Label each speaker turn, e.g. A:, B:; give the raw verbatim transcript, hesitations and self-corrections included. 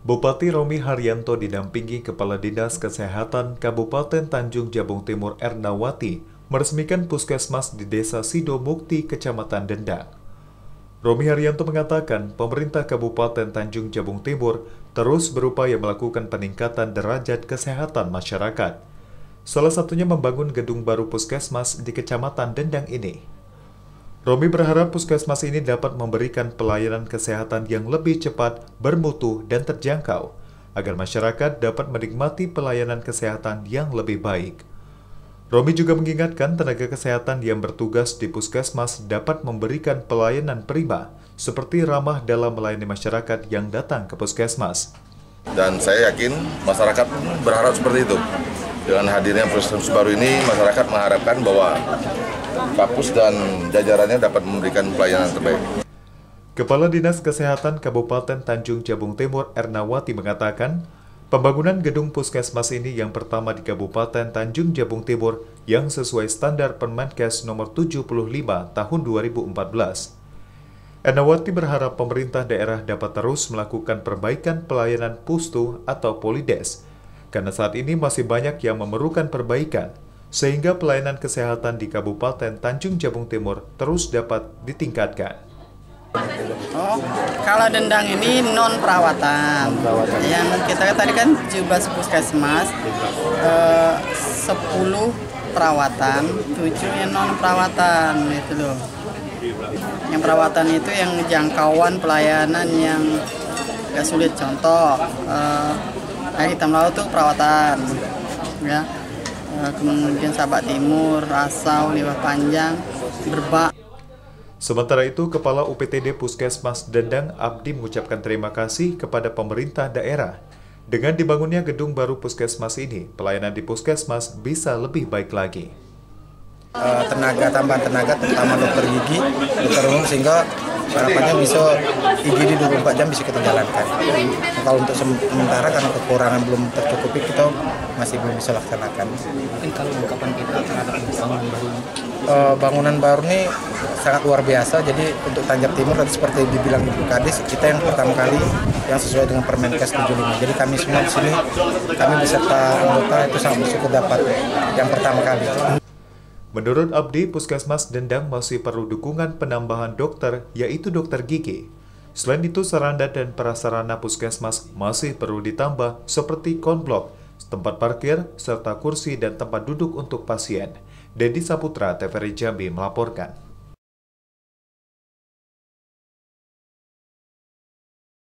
A: Bupati Romi Haryanto didampingi Kepala Dinas Kesehatan Kabupaten Tanjung Jabung Timur Ernawati meresmikan puskesmas di Desa Sidomukti, Kecamatan Dendang. Romi Haryanto mengatakan pemerintah Kabupaten Tanjung Jabung Timur terus berupaya melakukan peningkatan derajat kesehatan masyarakat. Salah satunya membangun gedung baru puskesmas di Kecamatan Dendang ini. Romi berharap puskesmas ini dapat memberikan pelayanan kesehatan yang lebih cepat, bermutu, dan terjangkau, agar masyarakat dapat menikmati pelayanan kesehatan yang lebih baik. Romi juga mengingatkan tenaga kesehatan yang bertugas di puskesmas dapat memberikan pelayanan prima, seperti ramah dalam melayani masyarakat yang datang ke puskesmas.
B: Dan saya yakin masyarakat berharap seperti itu. Dengan hadirnya puskesmas baru ini, masyarakat mengharapkan bahwa Kapus dan jajarannya dapat memberikan pelayanan terbaik.
A: Kepala Dinas Kesehatan Kabupaten Tanjung Jabung Timur Ernawati mengatakan, pembangunan gedung puskesmas ini yang pertama di Kabupaten Tanjung Jabung Timur yang sesuai standar Permenkes nomor tujuh puluh lima tahun dua ribu empat belas. Ernawati berharap pemerintah daerah dapat terus melakukan perbaikan pelayanan pustu atau polides, karena saat ini masih banyak yang memerlukan perbaikan, sehingga pelayanan kesehatan di Kabupaten Tanjung Jabung Timur terus dapat ditingkatkan.
C: Oh, kalau Dendang ini non perawatan. Yang kita tadi kan tujuh belas puskesmas, eh, sepuluh perawatan, tujuh yang non perawatan itu loh. Yang perawatan itu yang jangkauan pelayanan yang gak sulit, contoh eh, air hitam laut itu perawatan, ya. Kemudian Sabak Timur, Rasau, Liwah Panjang, Berbak.
A: Sementara itu, Kepala U P T D Puskesmas Dendang Abdi mengucapkan terima kasih kepada pemerintah daerah. Dengan dibangunnya gedung baru puskesmas ini, pelayanan di puskesmas bisa lebih baik lagi.
D: Tenaga, tambahan tenaga, terutama dokter gigi, dokter umum, sehingga harapannya bisa I G D dua puluh empat jam bisa kita jalankan. Kalau untuk sementara karena kekurangan belum tercukupi, kita masih belum bisa laksanakan.
E: Mungkin kalau ungkapan kita terhadap bangunan baru
D: uh, bangunan baru ini sangat luar biasa. Jadi untuk Tanjab Timur tadi seperti dibilang Ibu Kadis, kita yang pertama kali yang sesuai dengan Permenkes tujuh puluh lima. Jadi kami semua di sini, kami beserta anggota itu sangat bersyukur dapat yang pertama kali.
A: Menurut Abdi, Puskesmas Dendang masih perlu dukungan penambahan dokter, yaitu dokter gigi. Selain itu, sarana dan prasarana puskesmas masih perlu ditambah seperti konblok, tempat parkir, serta kursi dan tempat duduk untuk pasien. Dedi Saputra, T V R I Jambi melaporkan.